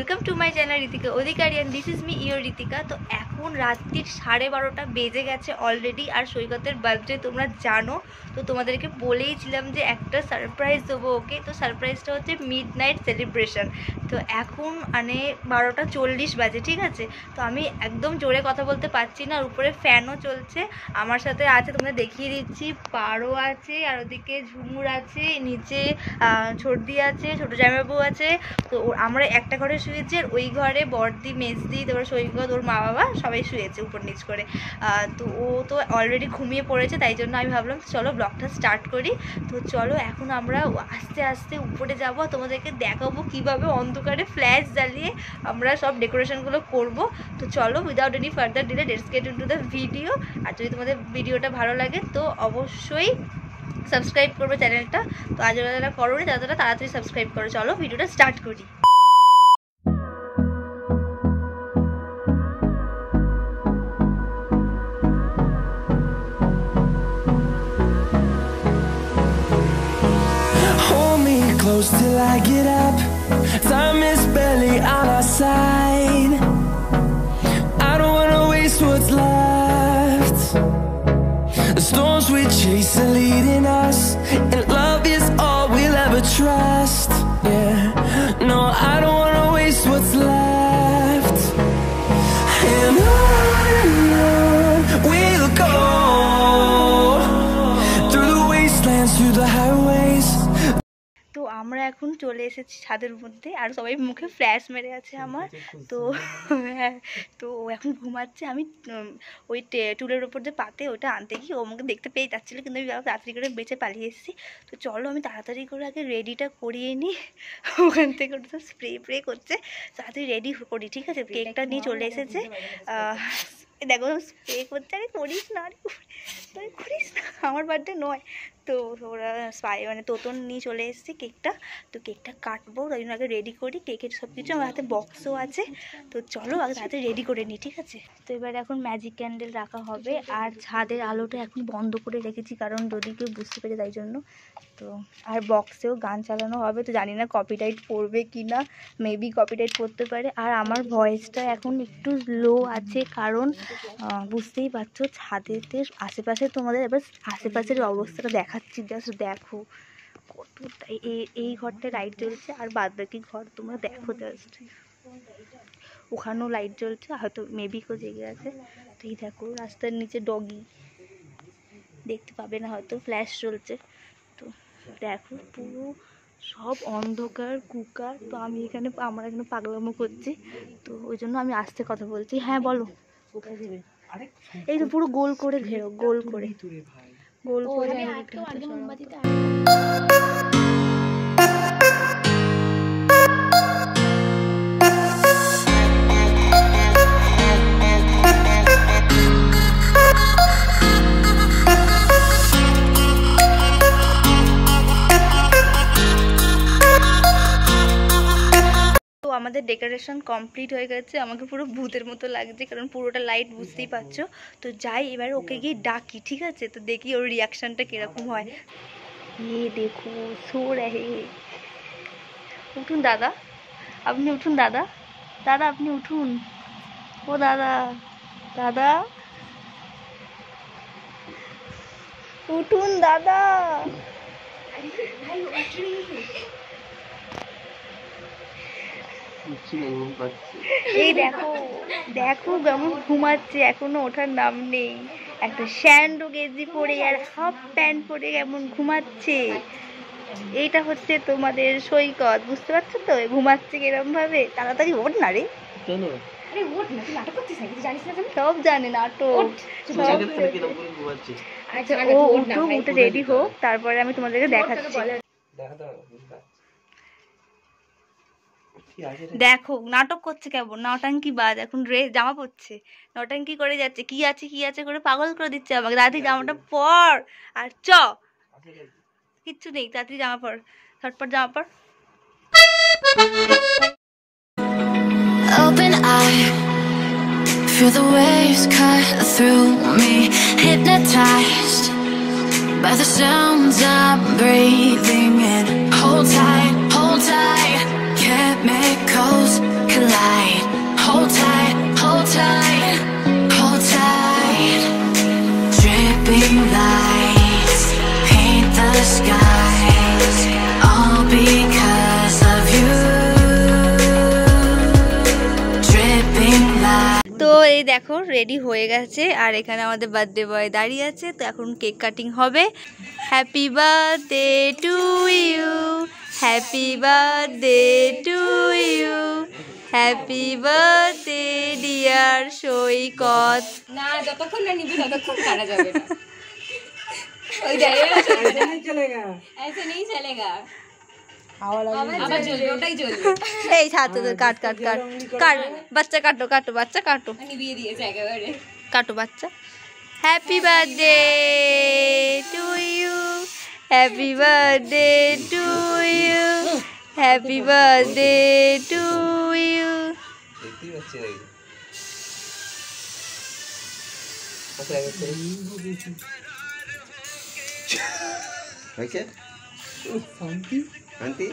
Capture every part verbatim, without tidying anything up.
Welcome to my channel Ritika Adhikari and this is me your Ritika. তো এখন রাত্রির সাড়ে বারোটা বেজে গেছে অলরেডি, আর সৈকতের বার্থডে তোমরা জানো। তো তোমাদেরকে বলেইছিলাম যে একটা সারপ্রাইজ দেবো ওকে। তো সারপ্রাইজটা হচ্ছে মিড নাইট সেলিব্রেশন। তো এখন মানে বারোটা চল্লিশ বাজে, ঠিক আছে। তো আমি একদম জোরে কথা বলতে পারছি না, আর উপরে ফ্যানও চলছে। আমার সাথে আছে, তোমরা দেখিয়ে দিচ্ছি, পারো আছে, আর ওদিকে ঝুমুর আছে, নিচে ছোটদি আছে, ছোটো জামাইবাবু আছে। তো আমরা একটা ঘরে শুয়েছি, আর ওই ঘরে বড়দি, মেজদি, তারপর সৈকত, ওর মা বাবা সবাই শুয়েছে উপর নিচ করে। তো ও তো অলরেডি ঘুমিয়ে পড়েছে, তাই জন্য আমি ভাবলাম চলো ব্লগটা স্টার্ট করি। তো চলো এখন আমরা আস্তে আস্তে উপরে যাবো, তোমাদেরকে দেখাবো কীভাবে অন্ধকারে ফ্ল্যাশ জ্বালিয়ে আমরা সব ডেকোরেশনগুলো করব। তো চলো without any further delay let's get into the video. আর যদি তোমাদের ভিডিওটা ভালো লাগে তো অবশ্যই সাবস্ক্রাইব করবে চ্যানেলটা। তো আজ যারা করো নি তারা তারা তাড়াতাড়ি সাবস্ক্রাইব করো। চলো ভিডিওটা স্টার্ট করি। Close till I get up, time is barely on our side. I don't wanna waste what's left. The storms we chase are leading us, and love is all we'll ever trust. Yeah, no, I don't wanna waste what's left. And on and on we'll go, through the wastelands, through the highways. তো আমরা এখন চলে এসেছি ছাদের মধ্যে, আর সবাই মুখে flash মেরে আছে আমার। তো হ্যাঁ, তো ও এখন ঘুমাচ্ছে। আমি ওই টুলের ওপর যে পাতে ওটা আনতে গিয়ে ও আমাকে দেখতে পেয়ে যাচ্ছিলো, কিন্তু আমি তাড়াতাড়ি করে বেঁচে পালিয়ে এসেছি। তো চলো আমি তাড়াতাড়ি করে আগে রেডিটা করিয়ে নিই। ওখান থেকে ওটা তো স্প্রে প্রে করছে, তাড়াতাড়ি রেডি করি, ঠিক আছে। কেকটা নিয়ে চলে এসেছে, দেখো স্প্রে করছে। আরে করিস না, আরে তুই করিস না, আমার বার্থডে নয়। তো ওরা স্পাই মানে তোতন নিয়ে চলে এসেছে কেকটা। তো কেকটা কাটবো, তাই জন্য আগে রেডি করি। কেকের সব কিছু আমার হাতে বক্সও আছে। তো চলো আগে তাড়াতাড়ি রেডি করে নিই, ঠিক আছে। তো এবার এখন ম্যাজিক ক্যান্ডেল রাখা হবে, আর ছাদের আলোটা এখন বন্ধ করে রেখেছি, কারণ যদি কেউ বুঝতে পেরে তাই জন্য। তো আর বক্সেও গান চালানো হবে। তো জানি না কপিরাইট পড়বে কি না, মেবি কপিরাইট পড়তে পারে। আর আমার ভয়েসটা এখন একটু লো আছে, কারণ বুঝতেই পারছো ছাদেতে আশেপাশে, তোমাদের এবার আশেপাশের অবস্থাটা দেখাচ্ছি, জাস্ট দেখো কতটা। এই এই ঘরটায় লাইট জ্বলছে, আর বাদ বাকি ঘর তোমরা দেখো জাস্ট, ওখানেও লাইট জ্বলছে, হয়তো মেবি কেউ জেগে আছে। তো এই দেখো রাস্তার নিচে ডগি দেখতে পাবে না, হয়তো ফ্ল্যাশ চলছে। তো দেখো পুরো সব অন্ধকার কুকার। তো আমি এখানে আমরা এখানে পাগলামো করছি, তো ওই জন্য আমি আস্তে কথা বলছি। হ্যাঁ বলো। এই তো পুরো গোল করে ঘেরো, গোল করে গোল করে আমাদের ডেকোরেশন কমপ্লিট হয়ে গেছে। আমাকে পুরো ভূতের মতো লাগছে, কারণ পুরোটা লাইট, বুঝতেই পারছো। তো যাই এবার ওকে গিয়ে ডাকি, ঠিক আছে। তো দেখি ওর রিয়াকশানটা কীরকম হয়। এ দেখো সো রে, উঠুন দাদা, আপনি উঠুন দাদা, দাদা আপনি উঠুন, ও দাদা, দাদা উঠুন দাদা। এই দেখো দেখো কেমন ঘুমাচ্ছে, এখনো ওঠার নাম নেই। একটা স্যান্ডো গেঞ্জি পরে আর হাফ প্যান্ট পরে কেমন ঘুমাচ্ছে। এইটা হচ্ছে তোমাদের সৈকত, বুঝতে পারছো তো ঘুমাচ্ছে কিরম ভাবে। তাড়াতাড়ি ওঠ না রে, সব জানে নাটক। আচ্ছা ও উঠুক, উঠে রেডি হোক, তারপরে আমি তোমাদেরকে দেখাচ্ছি। দেখো নাটক করছে কেমন, নটাঙ্কি বাজ। এখন ড্রেস জামা পরছে, নটাঙ্কি করে যাচ্ছে, কি আছে কি আছে করে পাগল করে দিচ্ছে আমাকে। তাড়াতাড়ি জামাটা পর, আর চ কিচ্ছু নেই, তাড়াতাড়ি জামা পর, ঝটপট জামা পর। Open eye, feel the waves cut through me, hypnotized by the sounds I'm breathing in. Hold tight, hold tight, chemicals collide. skies, all because of you. Dripping light. তো এই দেখো রেডি হয়ে গেছে আর এখানে আমাদের বার্থডে বয় দাঁড়িয়ে আছে, তো এখন কেক কাটিং হবে। Happy birthday to you, happy birthday to you, happy birthday dear Saikat. না যতক্ষণ না নিবি ততক্ষণ কাটা যাবে না। ওই জায়গায় চলেগা, ऐसे नहीं चलेगा। আবার জ্বলবে, ওটাই জ্বলবে। এই ছাত্র কাট কাট কাট কাট, বাচ্চা কাটো কাটো, বাচ্চা কাটো, নিভিয়ে দিয়েছে একেবারে। কাটো বাচ্চা। Happy birthday to you, happy birthday to you, happy birthday to you. দেখতেই পাচ্ছি নাকি হয়েছে শান্তি শান্তি।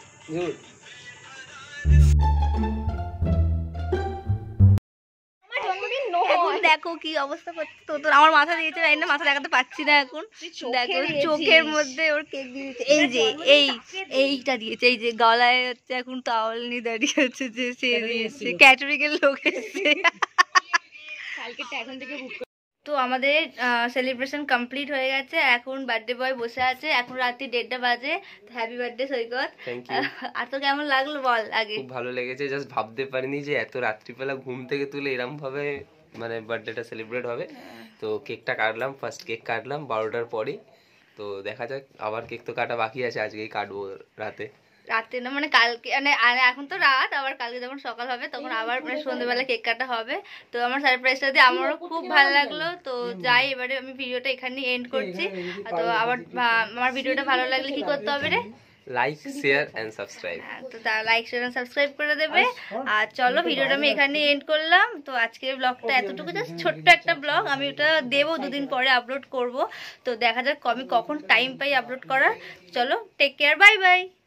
এখন দেখো কি অবস্থা করছে, তো তোর আমার মাথা দিয়েছে তাই না, মাথা দেখাতে পাচ্ছি না এখন। দেখো চোখের মধ্যে ওর কেক দিয়েছে, এই যে এই এইটা দিয়েছে, এই যে গলায় হচ্ছে এখন টাওয়াল নিয়ে দাঁড়িয়ে আছে, যে সে দিয়েছে, ক্যাটারিং এর লোক এসেছে। কালকেটা এখন থেকে বুক। তো আমাদের সেলিব্রেশন কমপ্লিট হয়ে গেছে, এখন বার্থডে বয় বসে আছে, এখন রাত্রি দেড়টা বাজে। Happy birthday Saikat. Thank you. আর তো কেমন লাগলো বল আগে। খুব ভালো লেগেছে, জাস্ট ভাবতে পারিনি যে এত রাত্রিবেলা ঘুম থেকে তুলে এরম ভাবে মানে বার্থডেটা সেলিব্রেট হবে। তো কেকটা কাটলাম, ফার্স্ট কেক কাটলাম বারোটার পরেই। তো দেখা যাক, আবার কেক তো কাটা বাকি আছে, আজকেই কাটবো রাতে। রাতে না মানে কালকে, মানে আর- এখন তো রাত, আবার কালকে যখন সকাল হবে তখন আবার মানে সন্ধ্যেবেলা কেক কাটা হবে। তো আমার সারপ্রাইজটা দিয়ে আমারও খুব ভালো লাগলো। তো যাই, এবারে আমি ভিডিওটা এখানে এন্ড করছি। তো আবার ভা- আমার ভিডিওটা ভালো লাগলে কি করতে হবে রে? Like, share and subscribe. হ্যাঁ, তো তারা লাইক শেয়ার সাবস্ক্রাইব করে দেবে। আর চলো ভিডিওটা আমি এখানে এন্ড করলাম। তো আজকের ব্লগটা এতটুকু, জাস্ট ছোট্ট একটা ব্লগ, আমি ওটা দেবো দুদিন পরে আপলোড করব। তো দেখা যাক আমি কখন টাইম পাই আপলোড করার। চলো টেক কেয়ার, বাই বাই।